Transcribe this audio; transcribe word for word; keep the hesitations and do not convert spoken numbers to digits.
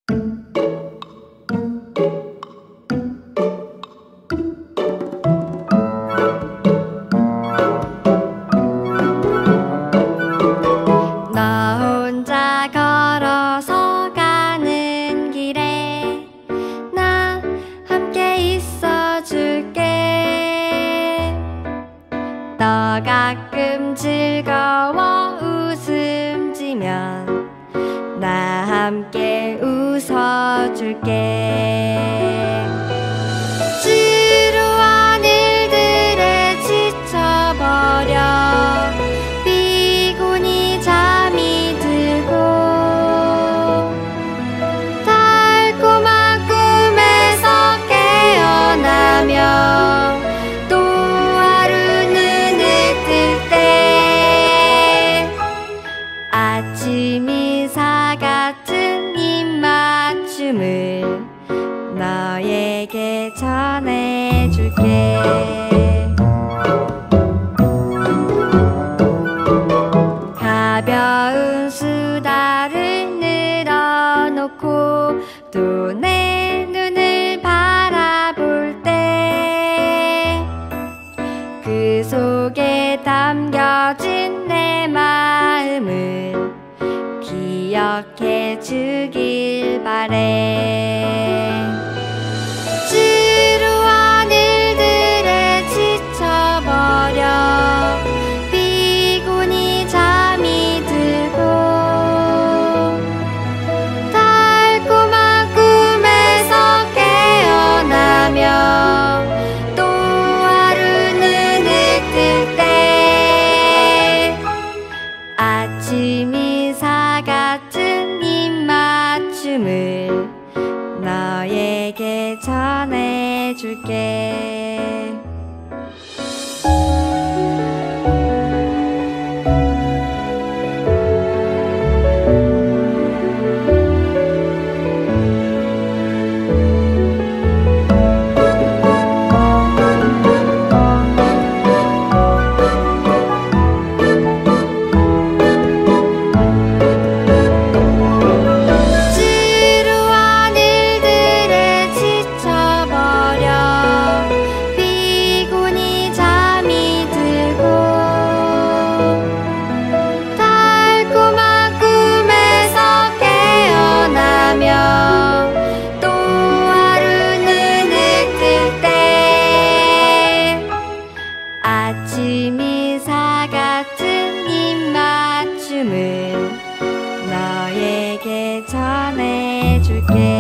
너 혼자 걸어서 가는 길에 나 함께 있어줄게. 너 가끔 즐거워 웃음 지면 나 함께 웃어줄게. 지루한 일들에 지쳐버려 피곤히 잠이 들고 달콤한 꿈에서 깨어나며 또 하루 눈을 뜰 때 아침 인사 같은 입맞춤을 너에게 전해줄게. 가벼운 수다를 늘어놓고 또 내 눈을 바라볼 때 그 속에 담겨진 내 마음을 기억해 주길 바래. 지루한 일들에 지쳐버려 피곤히 잠이 들고 달콤한 꿈에서 깨어나며 또 하루 눈을 뜰 때 아침 인사 같은 입맞춤을 너에게 전해줄게. 지루한 일들에 지쳐버려 피곤히 잠이 들고 달콤한 꿈에서 깨어나며 또 하루 눈을 뜰 때 아침 인사 같은 입맞춤을 너에게 전해줄게.